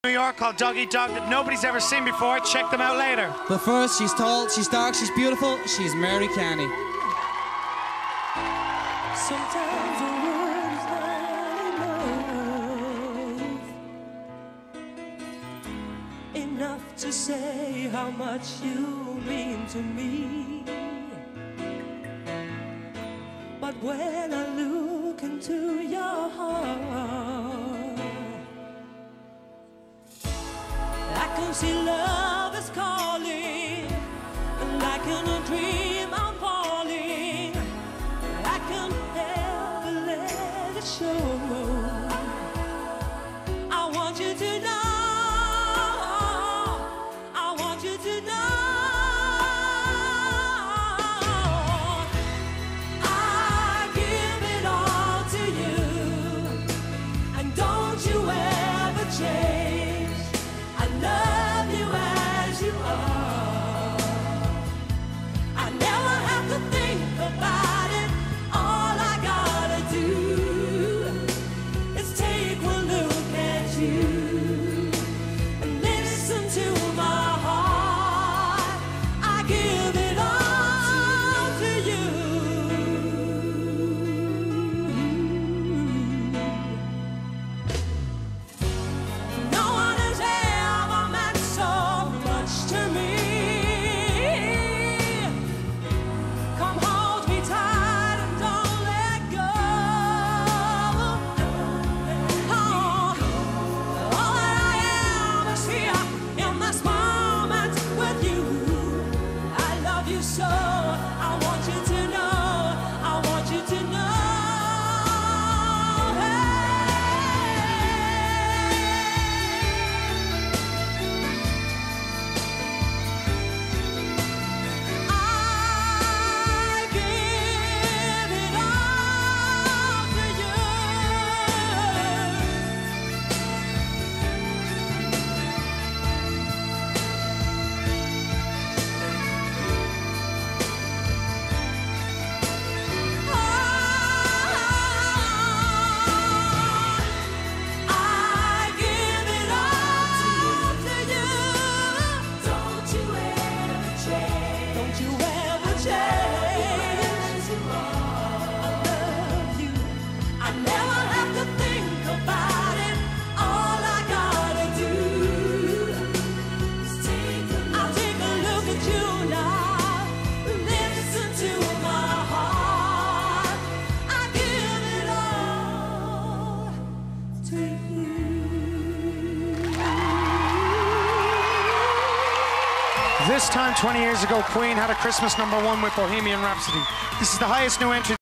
New York called Dog Eat Dog that nobody's ever seen before. Check them out later. But first, she's tall, she's dark, she's beautiful. She's Mary Carney. Sometimes the word is not enough to say how much you mean to me. But when I look into your heart, I can see love is calling, and like in a dream I'm falling. I can't ever let it show. I want you to know, I want you to know, I give it all to you, and don't you ever change. I love you as you are. I never have to think about it. All I gotta do is take one look at you and listen to my heart. I give it all to you. No one has ever meant so much to me. Come hold me tight and don't let go. All that I am is here in this moment with you. I love you so. I want you to know. I want you to know. I give it all to you. I give it all to you. Don't you ever change. Don't you ever change. I love you. I never have to think about it. All I gotta do is I'll take a look at you now. Listen to my heart. I give it all to you. This time 20 years ago, Queen had a Christmas #1 with Bohemian Rhapsody. This is the highest new entry.